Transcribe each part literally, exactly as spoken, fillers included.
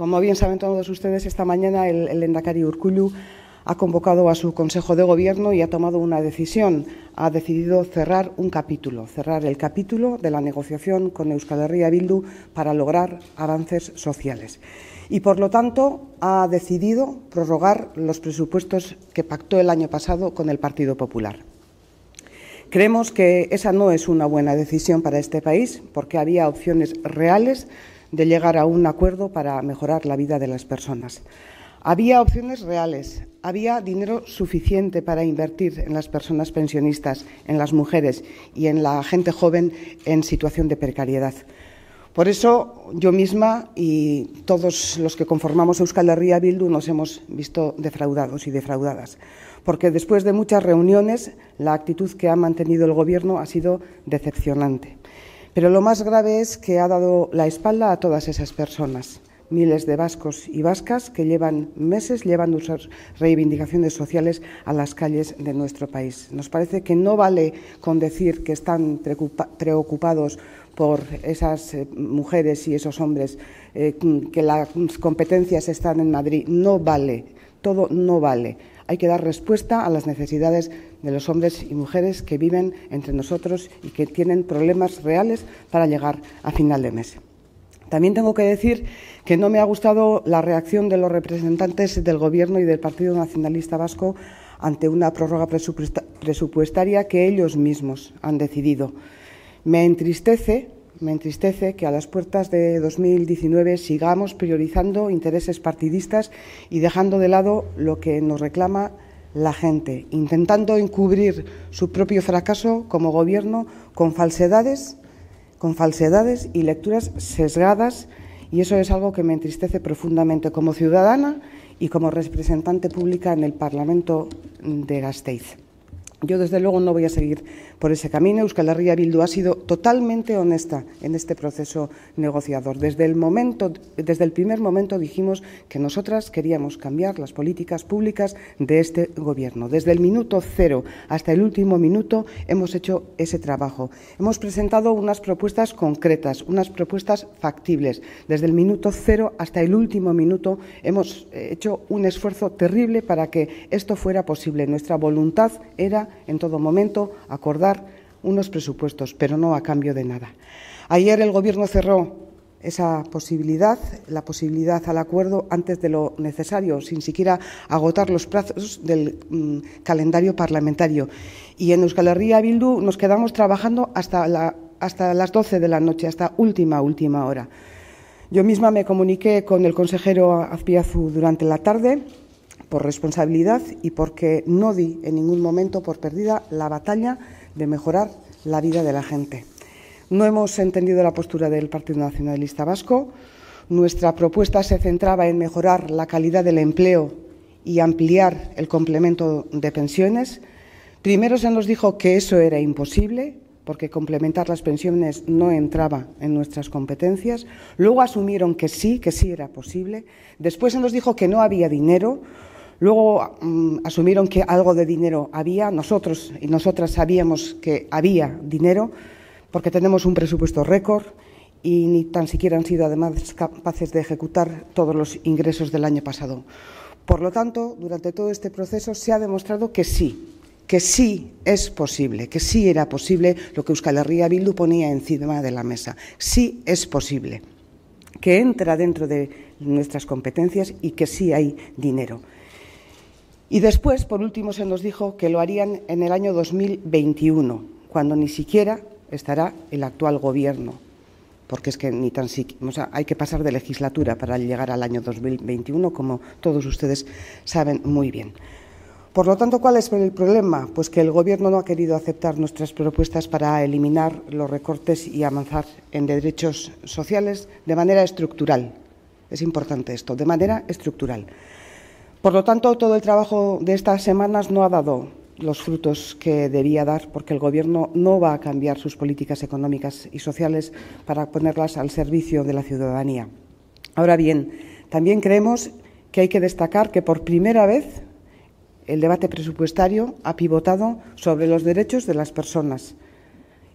Como bien saben todos ustedes, esta mañana el, el Lehendakari Urkullu ha convocado a su Consejo de Gobierno y ha tomado una decisión. Ha decidido cerrar un capítulo, cerrar el capítulo de la negociación con Euskal Herria Bildu para lograr avances sociales. Y, por lo tanto, ha decidido prorrogar los presupuestos que pactó el año pasado con el Partido Popular. Creemos que esa no es una buena decisión para este país, porque había opciones reales de llegar a un acuerdo para mejorar la vida de las personas. Había opciones reales, había dinero suficiente para invertir en las personas pensionistas, en las mujeres y en la gente joven en situación de precariedad. Por eso yo misma y todos los que conformamos Euskal Herria Bildu nos hemos visto defraudados y defraudadas, porque después de muchas reuniones la actitud que ha mantenido el Gobierno ha sido decepcionante. Pero lo más grave es que ha dado la espalda a todas esas personas, miles de vascos y vascas que llevan meses llevando sus reivindicaciones sociales a las calles de nuestro país. Nos parece que no vale con decir que están preocupados por esas eh, mujeres y esos hombres, eh, que las competencias están en Madrid. No vale, todo no vale. Hay que dar respuesta a las necesidades de los hombres y mujeres que viven entre nosotros y que tienen problemas reales para llegar a final de mes. También tengo que decir que no me ha gustado la reacción de los representantes del Gobierno y del Partido Nacionalista Vasco ante una prórroga presupuestaria que ellos mismos han decidido. Me entristece, me entristece que a las puertas de dos mil diecinueve sigamos priorizando intereses partidistas y dejando de lado lo que nos reclama la gente, intentando encubrir su propio fracaso como Gobierno con falsedades, con falsedades y lecturas sesgadas, y eso es algo que me entristece profundamente como ciudadana y como representante pública en el Parlamento de Gasteiz. Yo, desde luego, no voy a seguir por ese camino. Euskal Herria Bildu ha sido totalmente honesta en este proceso negociador. Desde el momento, desde el primer momento dijimos que nosotras queríamos cambiar las políticas públicas de este Gobierno. Desde el minuto cero hasta el último minuto hemos hecho ese trabajo. Hemos presentado unas propuestas concretas, unas propuestas factibles. Desde el minuto cero hasta el último minuto hemos hecho un esfuerzo terrible para que esto fuera posible. Nuestra voluntad era en todo momento acordar unos presupuestos, pero no a cambio de nada. Ayer el Gobierno cerró esa posibilidad, la posibilidad al acuerdo antes de lo necesario, sin siquiera agotar los plazos del mm, calendario parlamentario. Y en Euskal Herria Bildu nos quedamos trabajando hasta, la, hasta las doce de la noche, hasta última, última hora. Yo misma me comuniqué con el consejero Azpiazu durante la tarde, por responsabilidad y porque no di en ningún momento por perdida la batalla de mejorar la vida de la gente. No hemos entendido la postura del Partido Nacionalista Vasco. Nuestra propuesta se centraba en mejorar la calidad del empleo y ampliar el complemento de pensiones. Primero se nos dijo que eso era imposible, porque complementar las pensiones no entraba en nuestras competencias. Luego asumieron que sí, que sí era posible. Después se nos dijo que no había dinero. Luego um, asumieron que algo de dinero había. Nosotros y nosotras sabíamos que había dinero porque tenemos un presupuesto récord y ni tan siquiera han sido además capaces de ejecutar todos los ingresos del año pasado. Por lo tanto, durante todo este proceso se ha demostrado que sí, que sí es posible, que sí era posible lo que Euskal Herria Bildu ponía encima de la mesa. Sí es posible, que entra dentro de nuestras competencias y que sí hay dinero. Y después, por último, se nos dijo que lo harían en el año dos mil veintiuno, cuando ni siquiera estará el actual Gobierno, porque es que ni tan siquiera, o sea, hay que pasar de legislatura para llegar al año dos mil veintiuno, como todos ustedes saben muy bien. Por lo tanto, ¿cuál es el problema? Pues que el Gobierno no ha querido aceptar nuestras propuestas para eliminar los recortes y avanzar en derechos sociales de manera estructural. Es importante esto, de manera estructural. Por lo tanto, todo el trabajo de estas semanas no ha dado los frutos que debía dar, porque el Gobierno no va a cambiar sus políticas económicas y sociales para ponerlas al servicio de la ciudadanía. Ahora bien, también creemos que hay que destacar que por primera vez el debate presupuestario ha pivotado sobre los derechos de las personas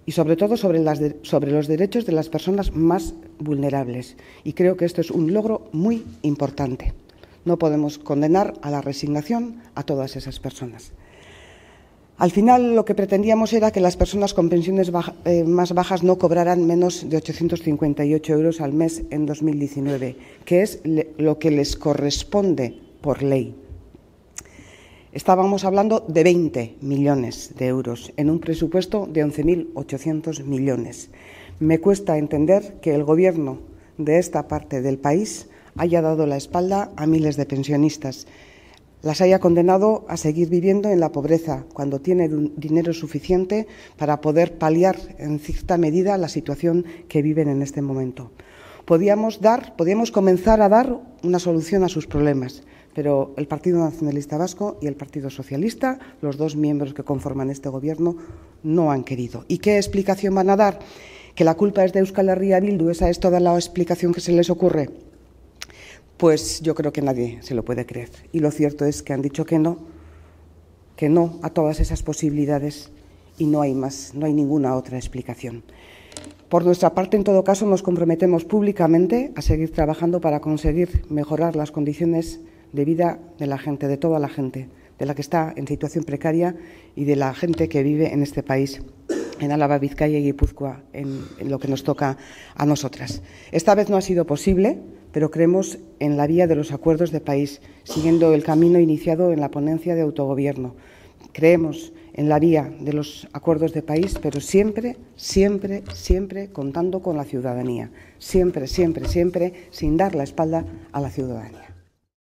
y sobre todo sobre, las de, sobre los derechos de las personas más vulnerables. Y creo que esto es un logro muy importante. No podemos condenar a la resignación a todas esas personas. Al final, lo que pretendíamos era que las personas con pensiones baja, eh, más bajas no cobraran menos de ochocientos cincuenta y ocho euros al mes en dos mil diecinueve, que es le, lo que les corresponde por ley. Estábamos hablando de veinte millones de euros en un presupuesto de once mil ochocientos millones. Me cuesta entender que el Gobierno de esta parte del país haya dado la espalda a miles de pensionistas, las haya condenado a seguir viviendo en la pobreza cuando tiene dinero suficiente para poder paliar en cierta medida la situación que viven en este momento. Podíamos dar, podíamos comenzar a dar una solución a sus problemas, pero el Partido Nacionalista Vasco y el Partido Socialista, los dos miembros que conforman este Gobierno, no han querido. ¿Y qué explicación van a dar? ¿Que la culpa es de Euskal Herria Bildu? ¿Esa es toda la explicación que se les ocurre? Pues yo creo que nadie se lo puede creer. Y lo cierto es que han dicho que no, que no a todas esas posibilidades y no hay más, no hay ninguna otra explicación. Por nuestra parte, en todo caso, nos comprometemos públicamente a seguir trabajando para conseguir mejorar las condiciones de vida de la gente, de toda la gente, de la que está en situación precaria y de la gente que vive en este país, en Álava, Vizcaya y Guipúzcoa, en, en lo que nos toca a nosotras. Esta vez no ha sido posible, pero creemos en la vía de los acuerdos de país, siguiendo el camino iniciado en la ponencia de autogobierno. Creemos en la vía de los acuerdos de país, pero siempre, siempre, siempre contando con la ciudadanía. Siempre, siempre, siempre sin dar la espalda a la ciudadanía.